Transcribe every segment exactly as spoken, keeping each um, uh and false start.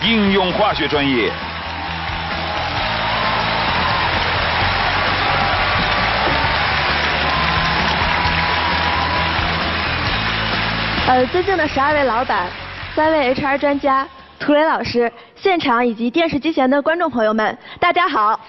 应用化学专业。 呃，尊敬的十二位老板、三位 H R 专家、涂磊老师、现场以及电视机前的观众朋友们，大家好。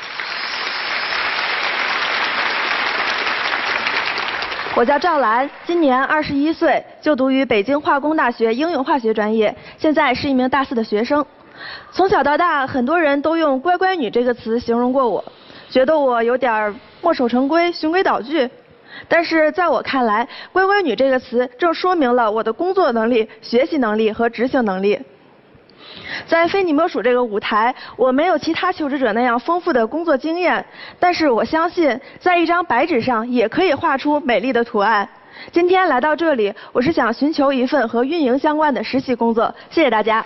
我叫赵兰，今年二十一岁，就读于北京化工大学应用化学专业，现在是一名大四的学生。从小到大，很多人都用“乖乖女”这个词形容过我，觉得我有点墨守成规、循规蹈矩。但是在我看来，“乖乖女”这个词正说明了我的工作能力、学习能力和执行能力。在非你莫属这个舞台，我没有其他求职者那样丰富的工作经验，但是我相信，在一张白纸上也可以画出美丽的图案。今天来到这里，我是想寻求一份和运营相关的实习工作。谢谢大家。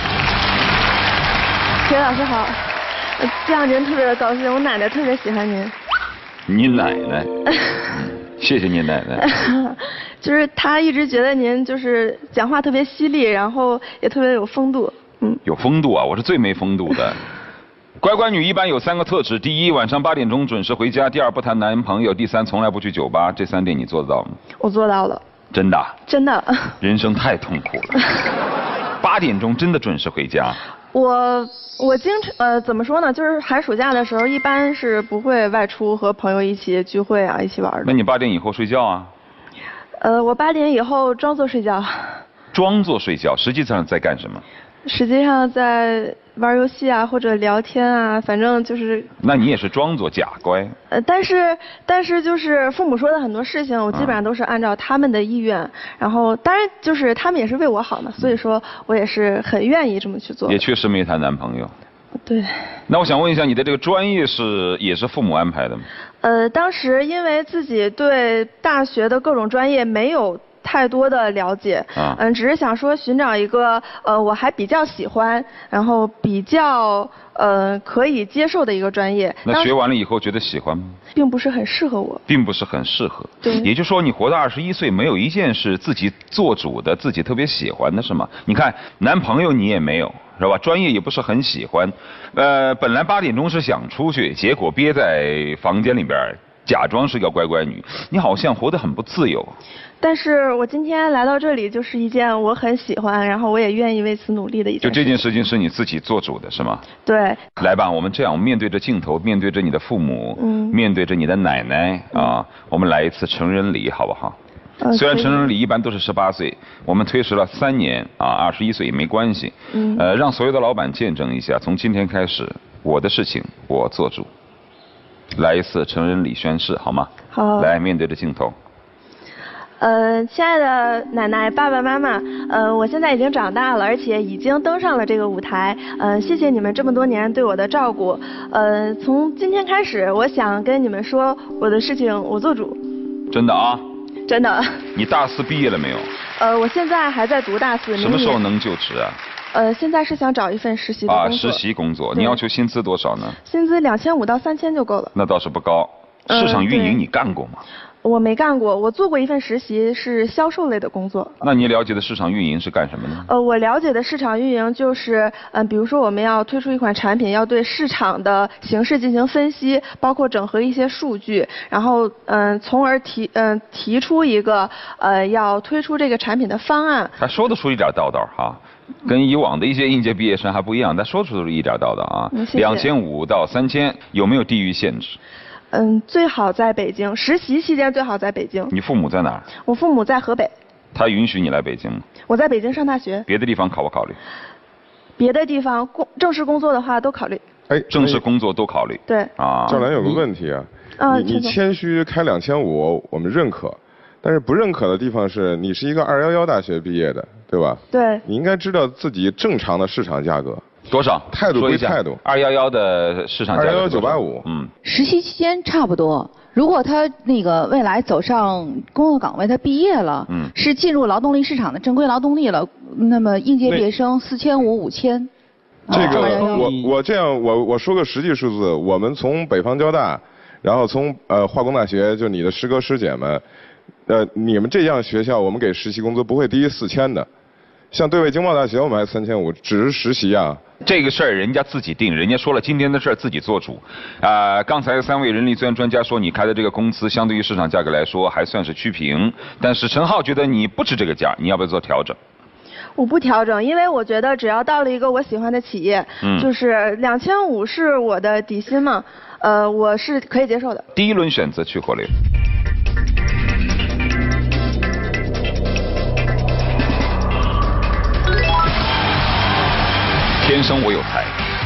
铁老师好，这样人特别的高兴，我奶奶特别喜欢您。 你奶奶？谢谢你奶奶。 就是她一直觉得您就是讲话特别犀利，然后也特别有风度。嗯， 有风度啊！我是最没风度的。乖乖女一般有三个特质：第一，晚上八点钟准时回家；第二，不谈男朋友；第三，从来不去酒吧。这三点你做得到吗？ 我做到了。 真的？ 真的。 人生太痛苦了。八点钟真的准时回家？ 我我经常呃怎么说呢？就是寒暑假的时候，一般是不会外出和朋友一起聚会啊，一起玩的。 那你八点以后睡觉啊？ 呃，我八点以后装作睡觉。 装作睡觉，实际上在干什么？ 实际上在玩游戏啊，或者聊天啊，反正就是。 那你也是装作假乖。 呃，但是但是就是父母说的很多事情，我基本上都是按照他们的意愿，嗯、然后当然就是他们也是为我好嘛，所以说我也是很愿意这么去做。 也确实没谈男朋友。 对。 那我想问一下，你的这个专业是也是父母安排的吗？ 呃，当时因为自己对大学的各种专业没有太多的了解，嗯、呃，只是想说寻找一个呃我还比较喜欢，然后比较呃可以接受的一个专业。 那学完了以后觉得喜欢吗？ 并不是很适合我。并不是很适合。 对。 也就是说，你活到二十一岁，没有一件是自己做主的、自己特别喜欢的，是吗？你看，男朋友你也没有，是吧？专业也不是很喜欢，呃，本来八点钟是想出去，结果憋在房间里边，假装是个乖乖女，你好像活得很不自由。 但是我今天来到这里，就是一件我很喜欢，然后我也愿意为此努力的一件事。 就这件事情是你自己做主的，是吗？ 对。 来吧，我们这样，我们面对着镜头，面对着你的父母，嗯，面对着你的奶奶啊，嗯、我们来一次成人礼，好不好？嗯、虽然成人礼一般都是十八岁，我们推迟了三年啊，二十一岁也没关系。嗯。呃，让所有的老板见证一下，从今天开始，我的事情我做主。来一次成人礼宣誓，好吗？ 好。 来，面对着镜头。 呃，亲爱的奶奶、爸爸妈妈，呃，我现在已经长大了，而且已经登上了这个舞台。呃，谢谢你们这么多年对我的照顾。呃，从今天开始，我想跟你们说，我的事情我做主。 真的啊？ 真的。 你大四毕业了没有？ 呃，我现在还在读大四。 什么时候能就职啊？ 呃，现在是想找一份实习的工作。 啊，实习工作，你要求薪资多少呢？ 薪资两千五到三千就够了。 那倒是不高。市场运营你干过吗？ 我没干过，我做过一份实习，是销售类的工作。 那你了解的市场运营是干什么呢？ 呃，我了解的市场运营就是，嗯、呃，比如说我们要推出一款产品，要对市场的形势进行分析，包括整合一些数据，然后嗯、呃，从而提嗯、呃、提出一个呃要推出这个产品的方案。 他说得出一点道道哈。跟以往的一些应届毕业生还不一样，他说出的一点道道啊。两千五到三千，有没有地域限制？ 嗯，最好在北京，实习期间最好在北京。 你父母在哪儿？ 我父母在河北。 他允许你来北京吗？ 我在北京上大学。 别的地方考不考虑？ 别的地方工正式工作的话都考虑。 哎， 正式工作都考虑。 对。 啊。 赵兰有个问题啊， 啊你你谦虚开两千五，我们认可，但是不认可的地方是你是一个二幺幺大学毕业的，对吧？ 对。 你应该知道自己正常的市场价格。 多少？ 态度归态度。 二幺幺的市场价格。 二幺幺九八五。 嗯。 实习期间差不多。如果他那个未来走上工作岗位，他毕业了，嗯，是进入劳动力市场的正规劳动力了，那么应届毕业生四千五、五千。 这个我我这样我我说个实际数字，我们从北方交大，然后从呃化工大学，就你的师哥师姐们，呃你们这样学校，我们给实习工资不会低于四千的。 像对外经贸大学我们还三千五，只是实习啊。 这个事儿人家自己定，人家说了今天的事儿自己做主。啊、呃，刚才三位人力资源专家说你开的这个工资相对于市场价格来说还算是趋平，但是陈浩觉得你不值这个价，你要不要做调整？ 我不调整，因为我觉得只要到了一个我喜欢的企业，嗯，就是两千五是我的底薪嘛，呃，我是可以接受的。 第一轮选择去火力。天生我有才。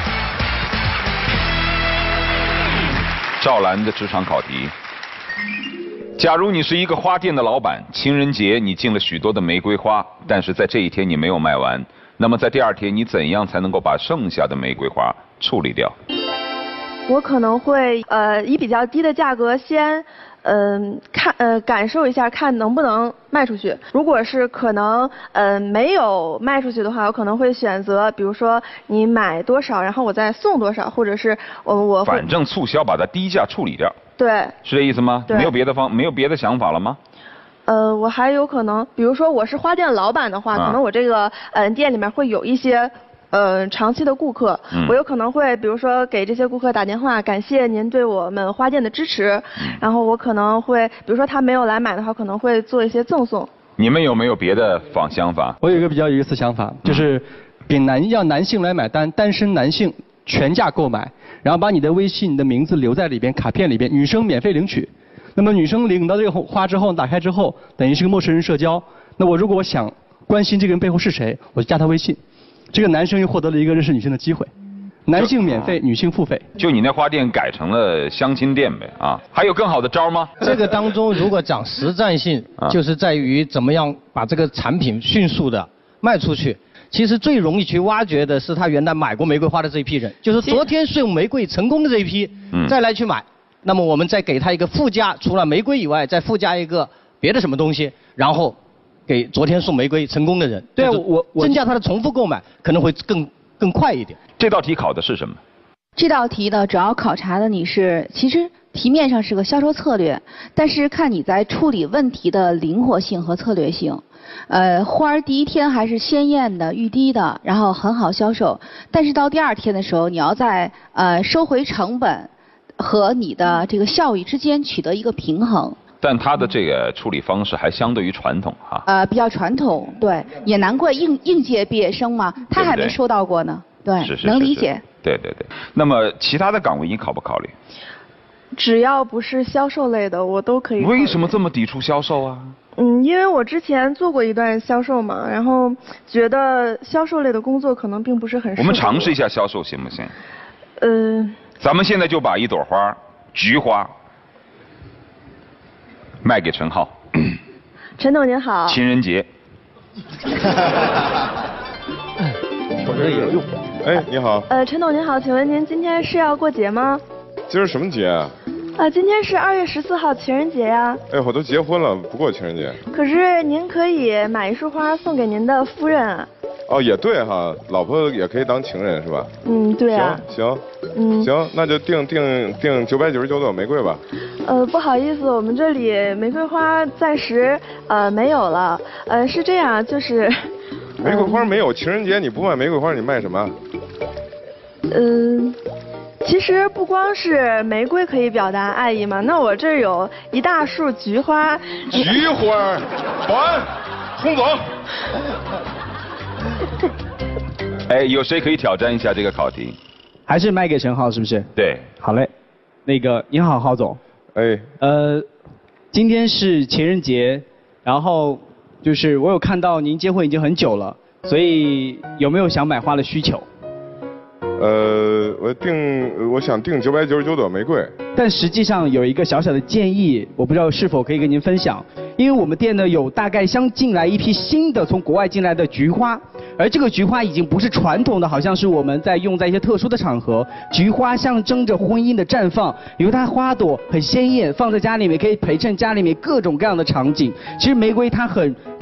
赵兰的职场考题：假如你是一个花店的老板，情人节你进了许多的玫瑰花，但是在这一天你没有卖完，那么在第二天你怎样才能够把剩下的玫瑰花处理掉？ 我可能会呃以比较低的价格先嗯、呃、看呃感受一下，看能不能卖出去。如果是可能呃没有卖出去的话，我可能会选择比如说你买多少，然后我再送多少，或者是我我会反正促销把它低价处理掉。 对， 是这意思吗？没有别的方没有别的想法了吗？ 呃，我还有可能，比如说我是花店老板的话，啊、可能我这个呃店里面会有一些。呃，长期的顾客，嗯、我有可能会，比如说给这些顾客打电话，感谢您对我们花店的支持，嗯、然后我可能会，比如说他没有来买的话，可能会做一些赠送。 你们有没有别的方想法？ 我有一个比较有意思想法，就是给男让男性来买单，单身男性全价购买，然后把你的微信、你的名字留在里边，卡片里边，女生免费领取。那么女生领到这个花之后，打开之后，等于是个陌生人社交。那我如果我想关心这个人背后是谁，我就加他微信。这个男生又获得了一个认识女性的机会，男性免费，女性付费。 就你那花店改成了相亲店呗啊？还有更好的招吗？ 这个当中如果讲实战性，就是在于怎么样把这个产品迅速的卖出去。其实最容易去挖掘的是他原来买过玫瑰花的这一批人，就是昨天送玫瑰成功的这一批，再来去买。那么我们再给他一个附加，除了玫瑰以外，再附加一个别的什么东西，然后。给昨天送玫瑰成功的人， 对啊，我我增加他的重复购买，可能会更更快一点。 这道题考的是什么？ 这道题呢，主要考察的你是，其实题面上是个销售策略，但是看你在处理问题的灵活性和策略性。呃，花儿第一天还是鲜艳的、欲滴的，然后很好销售，但是到第二天的时候，你要在呃收回成本和你的这个效益之间取得一个平衡。 但他的这个处理方式还相对于传统哈。 呃，比较传统，对，也难怪应应届毕业生嘛，他还没收到过呢，对， 是是是能理解。 对对对，那么其他的岗位你考不考虑？ 只要不是销售类的，我都可以。 为什么这么抵触销售啊？ 嗯，因为我之前做过一段销售嘛，然后觉得销售类的工作可能并不是很适合我。 我们尝试一下销售行不行？ 呃。 咱们现在就把一朵花，菊花。卖给陈浩。 陈董您好。 情人节。 说这有用。哎，你好。 呃，陈董您好，请问您今天是要过节吗？ 今儿什么节啊？ 啊，今天是二月十四号情人节呀。 哎，我都结婚了，不过情人节。 可是您可以买一束花送给您的夫人啊。 哦，也对哈，老婆也可以当情人是吧？ 嗯，对啊。 行行，嗯，行，那就定定定九百九十九朵玫瑰吧。 呃，不好意思，我们这里玫瑰花暂时呃没有了。呃，是这样，就是。 玫瑰花没有，情人节你不卖玫瑰花，你卖什么？ 嗯、呃。其实不光是玫瑰可以表达爱意嘛，那我这儿有一大束菊花。 菊花，还，冲走。 哎，有谁可以挑战一下这个考题？ 还是卖给陈浩是不是？ 对。 好嘞，那个您好，浩总。 哎。 呃，今天是情人节，然后就是我有看到您结婚已经很久了，所以有没有想买花的需求？ 呃，我定，我想定九百九十九朵玫瑰。 但实际上有一个小小的建议，我不知道是否可以跟您分享。因为我们店呢有大概相进来一批新的从国外进来的菊花，而这个菊花已经不是传统的，好像是我们在用在一些特殊的场合。菊花象征着婚姻的绽放，因为它花朵很鲜艳，放在家里面可以陪衬家里面各种各样的场景。其实玫瑰它很。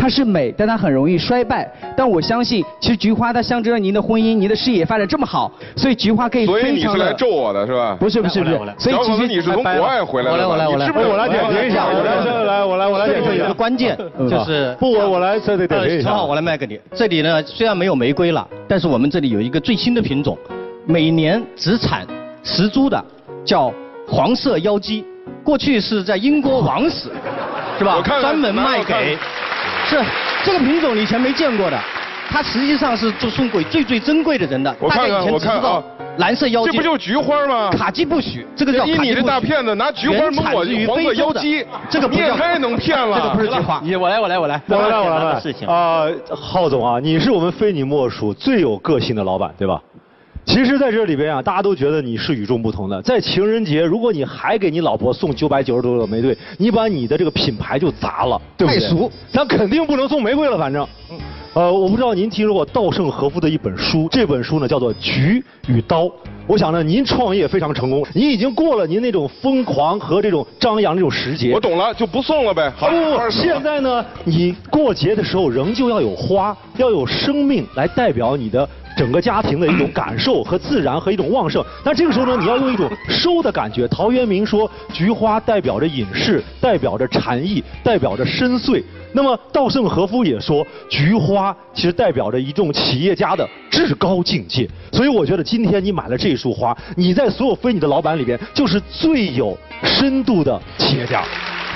它是美，但它很容易衰败。但我相信，其实菊花它象征着您的婚姻、您的事业发展这么好，所以菊花可以非常的。 所以你是来咒我的是吧？ 不是不是不是， 所以其实你是从国外回来的。 我来我来我来， 是不是我来点评一下？我来来我来我来点评一下。有一个关键就是不我我来这里点评一下。 陈浩，我来卖给你。这里呢虽然没有玫瑰了，但是我们这里有一个最新的品种，每年只产十株的，叫黄色妖姬。过去是在英国王室，是吧？专门卖给，是这个品种你以前没见过的，它实际上是就送给最最珍贵的人的。 我看看，我看啊， 蓝色妖姬， 这不就是菊花吗？ 卡基不许，这个叫依你这大骗子，拿菊花蒙我黄色妖姬， 这个你也太能骗了。 这个不是菊花， 你我来我来我来， 我来我来事情啊，浩总啊，你是我们非你莫属最有个性的老板，对吧？其实，在这里边啊，大家都觉得你是与众不同的。在情人节，如果你还给你老婆送九百九十多朵玫瑰，你把你的这个品牌就砸了，对不对？ 太俗， 咱肯定不能送玫瑰了，反正。呃，我不知道您听说过稻盛和夫的一本书，这本书呢叫做《菊与刀》。我想呢，您创业非常成功，您已经过了您那种疯狂和这种张扬这种时节。 我懂了，就不送了呗。好， 不，现在呢，你过节的时候仍旧要有花，要有生命来代表你的整个家庭的一种感受和自然和一种旺盛。但这个时候呢，你要用一种收的感觉。陶渊明说，菊花代表着隐士，代表着禅意，代表着深邃。那么稻盛和夫也说，菊花其实代表着一种企业家的至高境界。所以我觉得今天你买了这束花，你在所有非你的老板里边就是最有深度的企业家。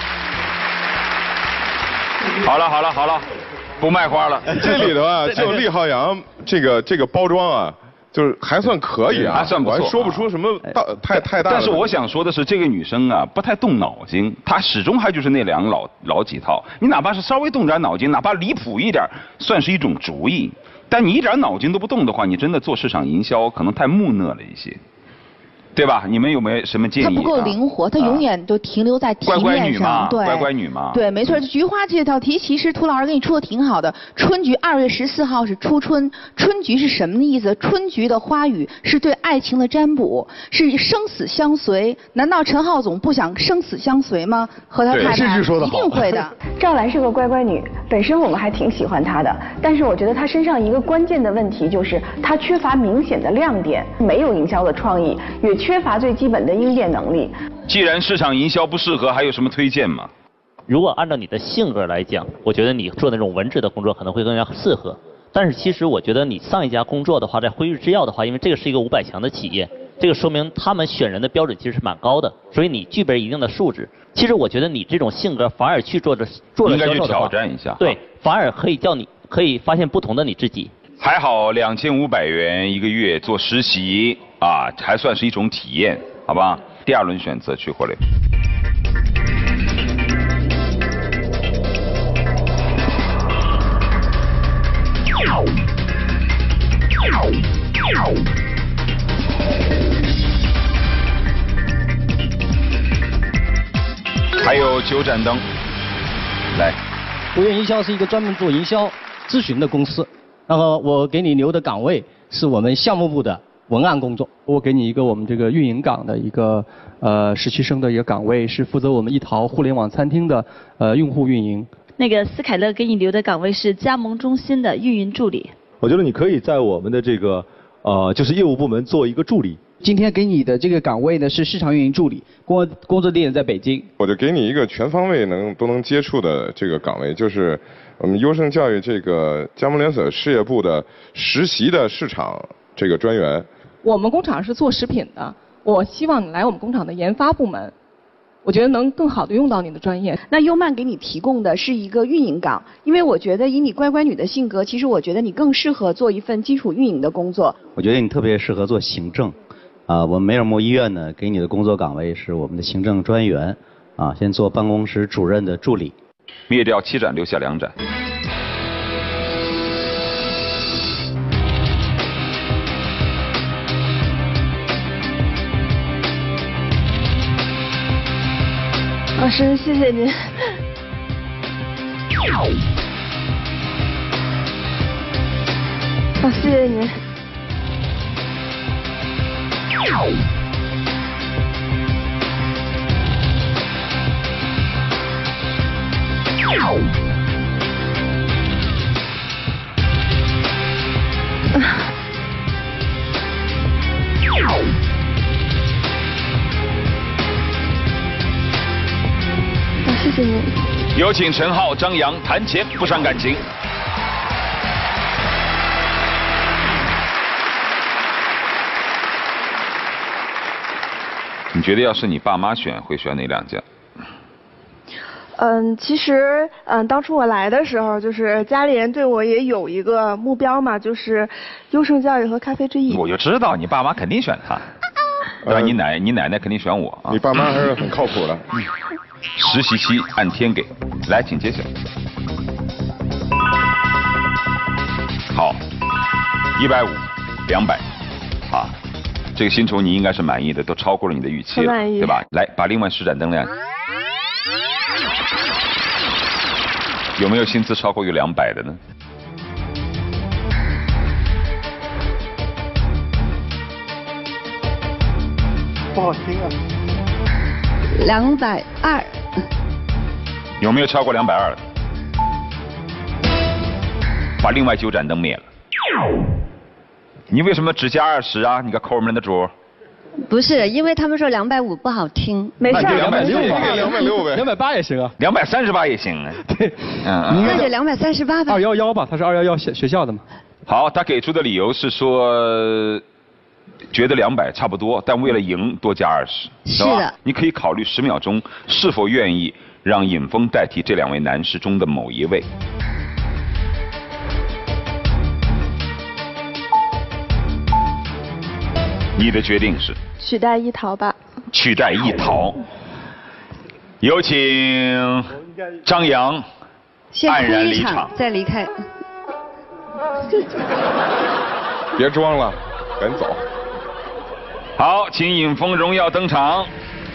好了好了好了，不卖花了。 这里头啊，就利浩洋这个这个包装啊，就是还算可以啊， 还算不错， 我还说不出什么大太太大的。 但是我想说的是，这个女生啊，不太动脑筋，她始终还就是那两老老几套。你哪怕是稍微动点脑筋，哪怕离谱一点，算是一种主意。但你一点脑筋都不动的话，你真的做市场营销可能太木讷了一些。对吧？你们有没有什么建议？ 它不够灵活，它永远都停留在题面上。 对，乖乖女嘛。 对，没错。菊花这道题，其实涂老师给你出的挺好的。春菊二月十四号是初春，春菊是什么意思？春菊的花语是对爱情的占卜，是生死相随。难道陈浩总不想生死相随吗？和他太太一定会的。 赵兰是个乖乖女，本身我们还挺喜欢她的，但是我觉得她身上一个关键的问题就是她缺乏明显的亮点，没有营销的创意，也缺乏最基本的应变能力。 既然市场营销不适合，还有什么推荐吗？ 如果按照你的性格来讲，我觉得你做那种文职的工作可能会更加适合。但是其实我觉得你上一家工作的话，在辉瑞制药的话，因为这个是一个五百强的企业，这个说明他们选人的标准其实是蛮高的，所以你具备一定的素质。其实我觉得你这种性格反而去做着做着销售的话， 应该去挑战一下。 对，反而可以叫你可以发现不同的你自己。 还好两千五百元一个月做实习啊，还算是一种体验，好吧？第二轮选择去火力。还有九盏灯，来。 国元营销是一个专门做营销咨询的公司，然后我给你留的岗位是我们项目部的文案工作。 我给你一个我们这个运营岗的一个呃实习生的一个岗位，是负责我们一淘互联网餐厅的呃用户运营。 那个斯凯勒给你留的岗位是加盟中心的运营助理。 我觉得你可以在我们的这个呃就是业务部门做一个助理。 今天给你的这个岗位呢是市场运营助理，工工作地点在北京。 我就给你一个全方位能都能接触的这个岗位，就是我们优胜教育这个加盟连锁事业部的实习的市场这个专员。 我们工厂是做食品的，我希望你来我们工厂的研发部门，我觉得能更好的用到你的专业。 那优曼给你提供的是一个运营岗，因为我觉得以你乖乖女的性格，其实我觉得你更适合做一份基础运营的工作。 我觉得你特别适合做行政。啊，我们梅尔莫医院呢，给你的工作岗位是我们的行政专员，啊，先做办公室主任的助理。 灭掉七盏，留下两盏。 老师，谢谢您。好，谢谢您。 谢您。 有请陈浩、张扬谈钱不伤感情。你觉得要是你爸妈选，会选哪两家？ 嗯，其实嗯，当初我来的时候，就是家里人对我也有一个目标嘛，就是优胜教育和咖啡之翼。 我就知道你爸妈肯定选他，对吧？你奶你奶奶肯定选我啊。 你爸妈还是很靠谱的。 实习期按天给，来，请揭晓。好，一百五，两百，啊，这个薪酬你应该是满意的，都超过了你的预期了，对吧？来，把另外十盏灯亮。有没有薪资超过于两百的呢？ 不好听啊。两百二。 有没有超过两百二的？把另外九盏灯灭了。你为什么只加二十啊？你个抠门的猪！ 不是，因为他们说两百五不好听。 没事， 两百六吧， 两百六呗， 两百八也行啊， 两百三十八也行啊。 对， 嗯， 那就两百三十八吧。 二幺幺吧，他是二幺幺学学校的嘛。 好，他给出的理由是说，觉得两百差不多，但为了赢多加二十， 是的。 你可以考虑十秒钟，是否愿意让尹峰代替这两位男士中的某一位。你的决定是取代一桃吧。 取代一桃。有请张扬黯然离场， 再离开。 别装了，赶紧走。 好，请尹峰荣耀登场。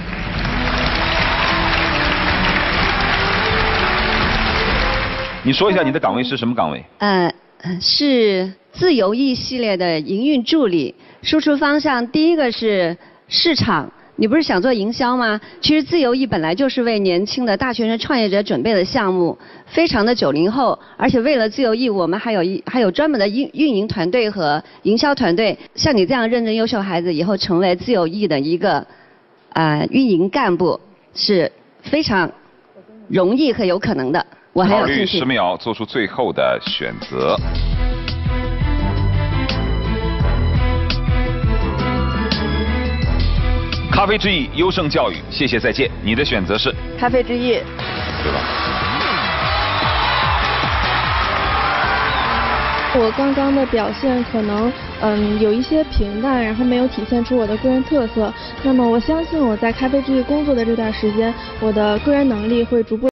你说一下你的岗位是什么岗位？ 呃，是自由翼系列的营运助理。输出方向第一个是市场，你不是想做营销吗？其实自由翼本来就是为年轻的大学生创业者准备的项目，非常的九零后，而且为了自由翼，我们还有一还有专门的运运营团队和营销团队。像你这样认真优秀孩子，以后成为自由翼的一个啊、呃、运营干部是非常容易和有可能的。我还有信心。 考虑十秒，做出最后的选择。咖啡之翼优胜教育，谢谢再见。你的选择是咖啡之翼， 对吧？ 我刚刚的表现可能嗯有一些平淡，然后没有体现出我的个人特色。那么我相信我在咖啡之翼工作的这段时间，我的个人能力会逐步